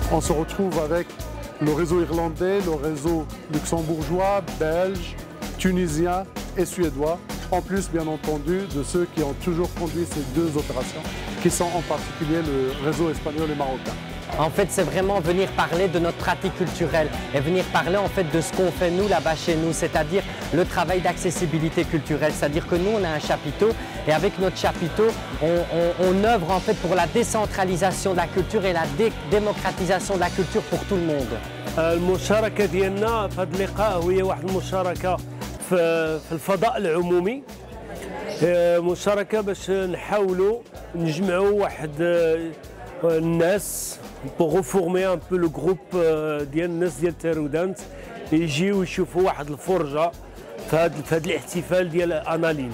On se retrouve avec le réseau irlandais, le réseau luxembourgeois, belge, tunisien et suédois, en plus bien entendu de ceux qui ont toujours conduit ces deux opérations, qui sont en particulier le réseau espagnol et marocain. En fait, c'est vraiment venir parler de notre pratique culturelle et venir parler en fait de ce qu'on fait nous là-bas chez nous, c'est-à-dire le travail d'accessibilité culturelle. C'est-à-dire que nous, on a un chapiteau et avec notre chapiteau, on œuvre en fait pour la décentralisation de la culture et la démocratisation de la culture pour tout le monde. المشاركة ديالنا في هذا اللقاء هي واحد المشاركة في الفضاء العمومي. مشاركة باش نحاولوا نجمعوا واحد الناس pour reformer un peu le groupe ديال الناس ديال تارودانت يجيو يشوفوا واحد الفرجة في هذا الاحتفال ديال أنالين.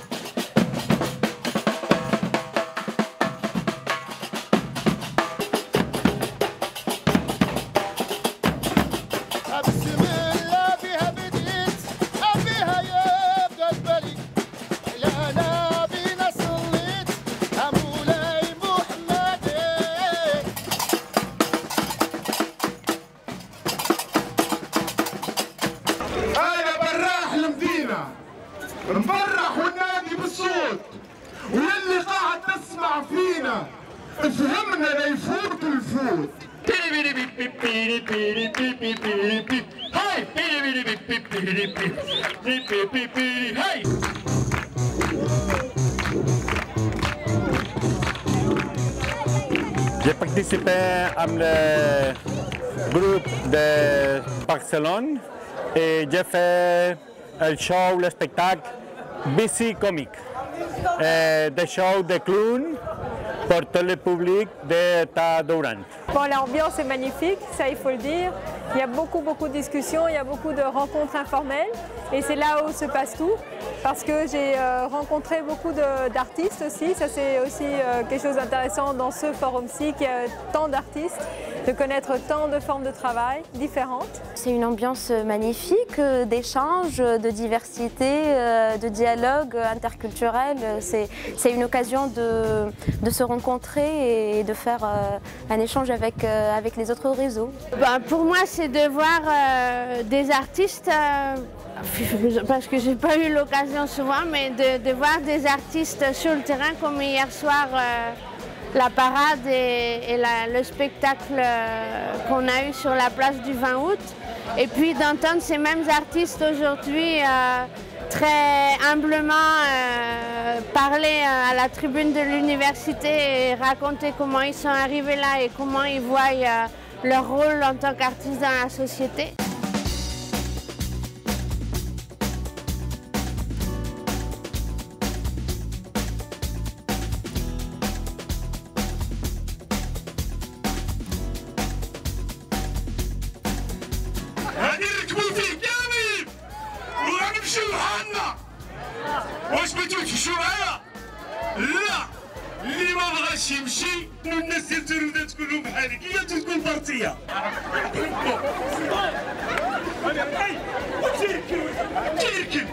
نفرح وننادي بالصوت واللي قاعد تسمع فينا افهمنا ليفوت الفوت. هاي J'ai participé à le groupe de Barcelone et j'ai fait le show, le spectacle BC Comique, des shows de clowns pour tout le public de Tadorant. Bon, l'ambiance est magnifique, ça il faut le dire. Il y a beaucoup de discussions, il y a beaucoup de rencontres informelles et c'est là où se passe tout. Parce que j'ai rencontré beaucoup d'artistes aussi, ça c'est aussi quelque chose d'intéressant dans ce forum-ci, qu'il y a tant d'artistes, de connaître tant de formes de travail différentes. C'est une ambiance magnifique, d'échange, de diversité, de dialogue interculturel. C'est une occasion de se rencontrer et de faire un échange avec les autres réseaux. Pour moi, c'est de voir des artistes, parce que je n'ai pas eu l'occasion souvent, mais de voir des artistes sur le terrain comme hier soir, la parade et le spectacle qu'on a eu sur la place du 20 août. Et puis d'entendre ces mêmes artistes aujourd'hui très humblement parler à la tribune de l'université et raconter comment ils sont arrivés là et comment ils voient leur rôle en tant qu'artistes dans la société. واش بغيتو تمشيو معايا؟ لا، اللي ما بغاش يمشي من الناس ديال تارودانت كلهم بحالك، هي تكون بارتيه. تيركن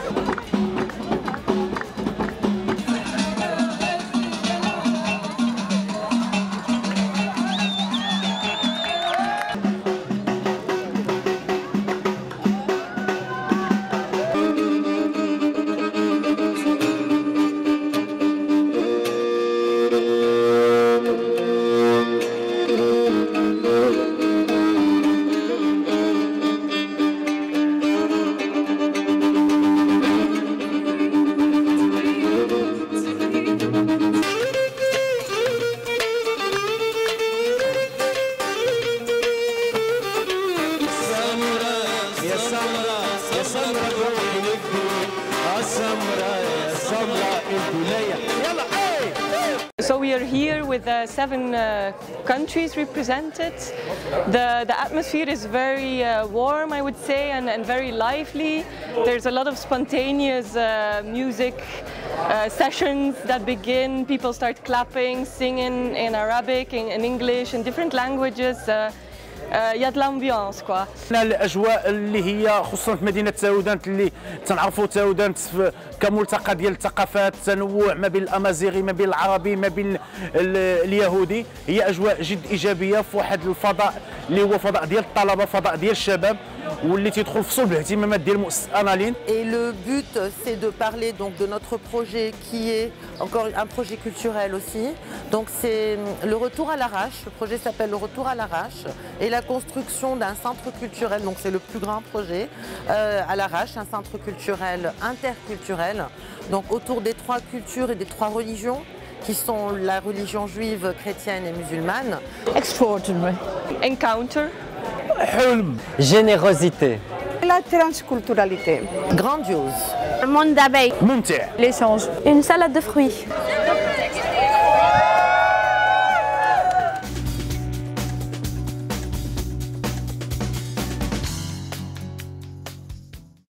So we are here with 7 countries represented. The atmosphere is very warm, I would say, and very lively. There's a lot of spontaneous music sessions that begin. People start clapping, singing in Arabic, in English, in different languages. il y a de l'ambiance quoi. الاجواء اللي هي خصوصا في مدينه تاودانت اللي تنعرفوا تاودانت كملتقى ديال الثقافات، تنوع ما بين الامازيغي ما بين العربي ما بين اليهودي، هي اجواء جد ايجابيه في واحد الفضاء اللي هو فضاء ديال الطلبه، فضاء ديال الشباب واللي تيدخل في صلب الاهتمامات ديال مؤسسه انالين. Et le but c'est de parler donc de notre projet qui est encore un projet culturel aussi. Donc c'est le retour à l'arrache, le projet s'appelle le retour à l'arrache et la construction d'un centre culturel, donc c'est le plus grand projet à l'arrache, un centre culturel interculturel, donc autour des 3 cultures et des 3 religions qui sont la religion juive, chrétienne et musulmane. Extraordinary. Encounter. Générosité. La transculturalité. Grandiose. Un monde d'abeilles. ممتع. L'échange. Une salade de fruits.